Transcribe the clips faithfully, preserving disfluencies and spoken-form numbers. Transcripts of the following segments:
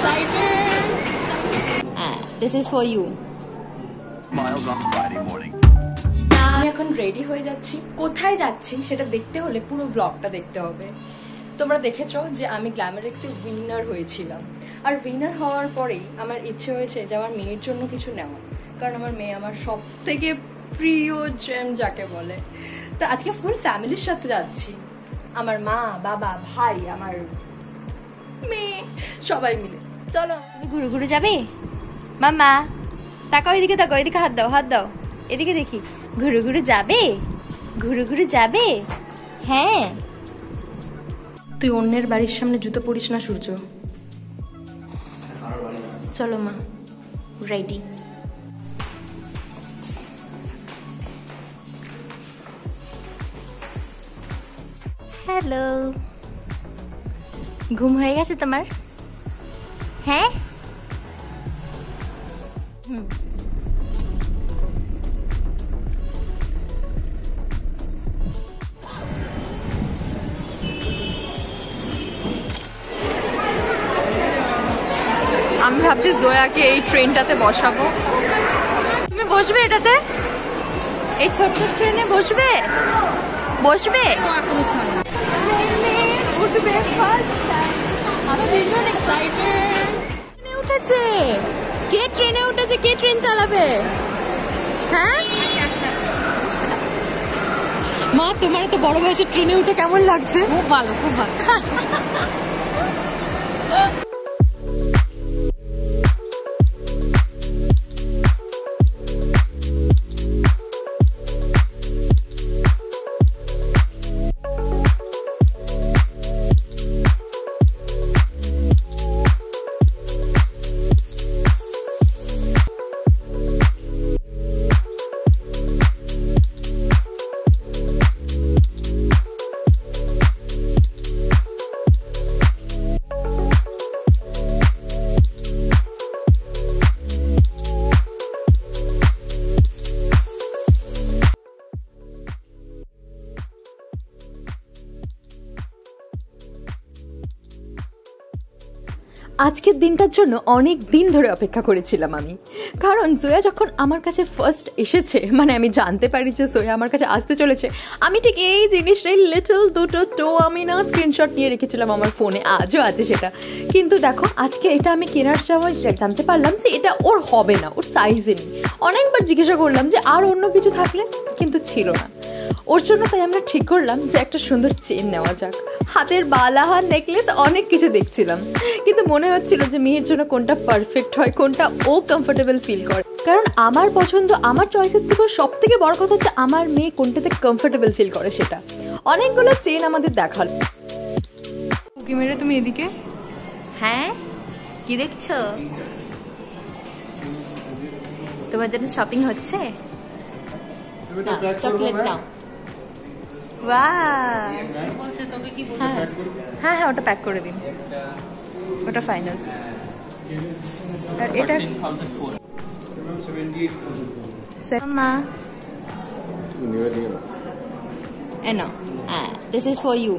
excited. Ah, this is for you. Smiles on Friday morning. আমি এখন ready হয়ে যাচ্ছি। কোথায় যাচ্ছি সেটা দেখতে হলে পুরো ব্লগটা দেখতে হবে। তোমরা দেখেছো যে আমি গ্ল্যামারেক্সে উইনার হয়েছিলাম, আর উইনার হওয়ার পরেই আমার ইচ্ছে হয়েছে যে আমার মেয়ের জন্য কিছু নেওয়া, কারণ আমার মেয়ে আমার সব থেকে প্রিয় জেম যাকে বলে। তো আজকে ফুল ফ্যামিলির সাথে যাচ্ছি, আমার মা, বাবা, ভাই, আমার মেয়ে, সবাই মিলে। চলো। তুমি ঘুরে ঘুরে যাবে মাম্মা? তাকাও এদিকে, তাকাও এদিকে, হাত দাও, হাত দাও এদিকে, দেখি ঘুরে ঘুরে যাবে, ঘুরে ঘুরে যাবে। হ্যাঁ, তুই অন্যের বাড়ির সামনে জুতো পরিস না সূর্য। চলো মা, রেডি। হ্যালো, ঘুম হয়ে গেছে তোমার? হ্যাঁ, হুম। আমি ভাবছি জয়াকে এই ট্রেনটাতে বসাবো। তুমি বসবে এটাতে? এই ছোট্ট ট্রেনে বসবে? বসবে? আমি ভীষণ এক্সাইটেড। ট্রেনে উঠেছে কে? ট্রেনে উঠেছে কে? ট্রেন চালাবে? হ্যাঁ মা, তোমার তো বড় বয়সের ট্রেনে উঠে কেমন লাগছে? খুব ভালো, খুব ভালো। আজকের দিনটার জন্য অনেক দিন ধরে অপেক্ষা করেছিলাম আমি, কারণ জয়া যখন আমার কাছে ফার্স্ট এসেছে, মানে আমি জানতে পারি যে জয়া আমার কাছে আসতে চলেছে, আমি ঠিক এই জিনিসটাই লিটল দুটো টো আমি না স্ক্রিনশট নিয়ে রেখেছিলাম আমার ফোনে, আজও আছে সেটা। কিন্তু দেখো আজকে এটা আমি কেনার সময় জানতে পারলাম যে এটা ওর হবে না, ওর সাইজে নেই। অনেকবার জিজ্ঞাসা করলাম যে আর অন্য কিছু থাকলে, কিন্তু ছিল না ওর জন্য। তাই আমরা ঠিক করলাম যে একটা সুন্দর চেন নেওয়া যাক, হাতের বালা, হাত, নেকলেস, অনেক কিছু দেখছিলাম, কিন্তু মনে হচ্ছিল যে মেয়ের জন্য কোনটা পারফেক্ট হয়, কোনটা ও কমফোর্টেবল ফিল করে। কারণ আমার পছন্দ, আমার চয়েসের থেকেও সব থেকে বড় কথা হচ্ছে আমার মেয়ে কোনটাতে কমফোর্টেবল ফিল করে সেটা। অনেকগুলো চেন আমাদের দেখালো। উকি মেরে তুমি এদিকে, হ্যাঁ কি দেখছো? তোমার জন্য শপিং হচ্ছে? চকলেট নাও। হ্যাঁ হ্যাঁ, ওটা প্যাক করে দিন, ওটা ফাইনাল। আর এটা মা, এনো, দিস ইজ ফর ইউ।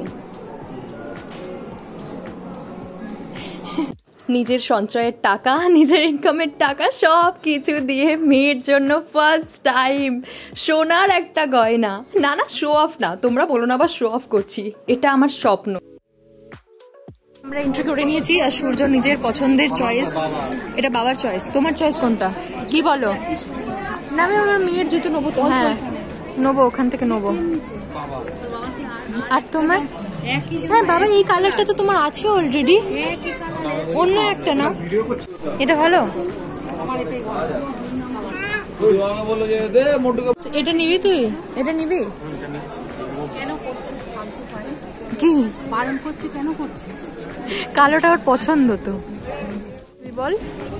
নিজের সঞ্চয়ের টাকা, নিজের ইনকামের টাকা সব কিছু দিয়ে মেয়ের জন্য ফার্স্ট টাইম সোনার একটা গয়না। না না, শো অফ না, তোমরা বলো না আবার শো অফ করছি, এটা আমার স্বপ্ন। আমরা এন্ট্রি করে নিয়েছি, আর সূর্য নিজের পছন্দের চয়েস, এটা বাবার চয়েস। তোমার চয়েস কোনটা কি বলো? না আমি আমার মেয়ের জুতো নেবো তো। হ্যাঁ নেবো, ওখান থেকে নেবো। আর তোমার? হ্যাঁ বাবা, এই কালারটা তো তোমার আছে অলরেডি, অন্য একটা না, এটা ভালো। এটা নিবি তুই? এটা নিবি? কি বারণ করছি? কেন করছিস? কালোটা ওর পছন্দ তো, তুই বল।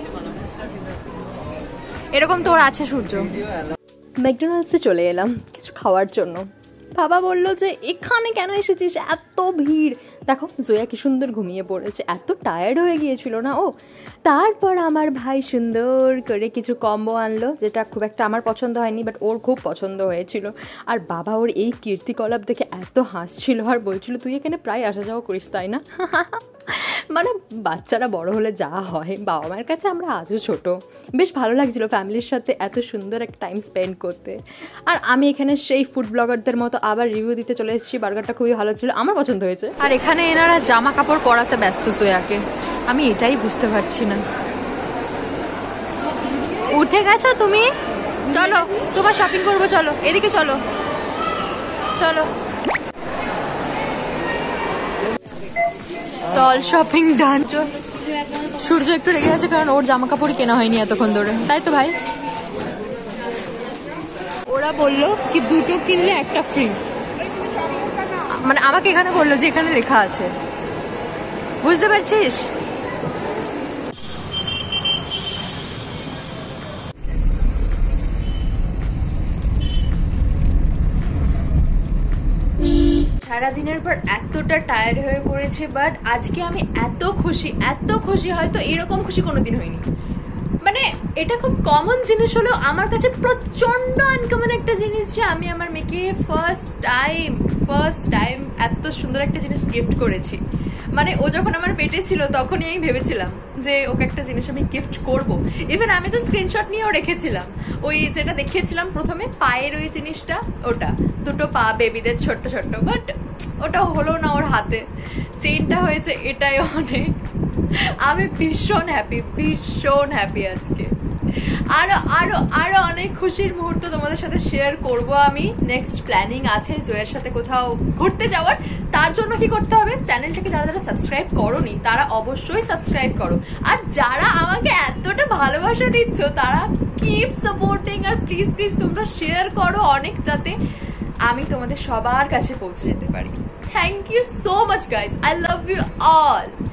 এরকম তো ওর আছে সূর্য। ম্যাকডোনাল্ডসে চলে এলাম কিছু খাওয়ার জন্য। বাবা বললো যে এখানে কেন এসেছিস, এত ভিড়। দেখো জয়া কি সুন্দর ঘুমিয়ে পড়েছে, এত টায়ার্ড হয়ে গিয়েছিল না ও। তারপর আমার ভাই সুন্দর করে কিছু কম্বো আনলো, যেটা খুব একটা আমার পছন্দ হয়নি, বাট ওর খুব পছন্দ হয়েছিল। আর বাবা ওর এই কীর্তিকলাপ দেখে এত হাসছিল আর বলছিল তুই এখানে প্রায় আসা যাওয়া করিস তাই না? মানে বাচ্চারা বড় হলে যা হয়, বাবা মায়ের কাছে আমরা আজও ছোট। বেশ ভালো লাগছিলো ফ্যামিলির সাথে এত সুন্দর একটা টাইম স্পেন্ড করতে। আর আমি এখানে সেই ফুড ব্লগারদের মতো আবার রিভিউ দিতে চলে এসেছি। বার্গারটা খুবই ভালো ছিল, আমার পছন্দ হয়েছে। আর এখানে এনারা জামা কাপড় পরাতে ব্যস্ত সোয়াকে, আমি এটাই বুঝতে পারছি না। উঠে গেছো তুমি? চলো তোমার শপিং করবো, চলো এদিকে চলো চলো। টল শপিং ডান। সূর্য একটু রেগে আছে কারণ ওর জামা কাপড়ই কেনা হয়নি এতক্ষণ ধরে, তাই তো ভাই? ওরা বললো কি দুটো কিনলে একটা ফ্রি, মানে আমাকে এখানে বললো যে এখানে লেখা আছে, বুঝতে পারছিস? সারাদিনের পর এতটা টায়ার্ড হয়ে পড়েছে, বাট আজকে আমি এত খুশি এত খুশি, হয়তো এরকম খুশি কোনোদিন হয়নি। মানে এটা খুব কমন জিনিস হলেও আমার কাছে প্রচন্ড আনকমন একটা জিনিস যে আমি আমার মেয়েকে ফার্স্ট টাইম ফার্স্ট টাইম এত সুন্দর একটা জিনিস গিফট করেছি। মানে ও যখন আমার পেটে ছিল তখনই আমি ভেবেছিলাম যে ওকে একটা জিনিস আমি গিফট করব। ইভেন আমি তো স্ক্রিনশট নিয়েও রেখেছিলাম, ওই যেটা দেখিয়েছিলাম প্রথমে পায়ের ওই জিনিসটা, ওটা দুটো পা বেবিদের ছোট্ট ছোট্ট, বাট ওটা হলো না ওর হাতে, চেইনটা হয়েছে, এটাই অনেক। আমি ভীষণ হ্যাপি ভীষণ হ্যাপি আজকে। আরো আরো আরো অনেক খুশির মুহূর্ত তোমাদের সাথে শেয়ার করব আমি। নেক্সট প্ল্যানিং আছে জয়ের সাথে কোথাও ঘুরতে যাওয়ার। তার জন্য কি করতে হবে, চ্যানেলটাকে যারা যারা সাবস্ক্রাইব করোনি তারা অবশ্যই সাবস্ক্রাইব করো, আর যারা আমাকে এতটা ভালোবাসা দিচ্ছ তারা কিপ সাপোর্টিং, আর প্লিজ প্লিজ তোমরা শেয়ার করো অনেক, যাতে আমি তোমাদের সবার কাছে পৌঁছে যেতে পারি। Thank you so much guys, I love you all.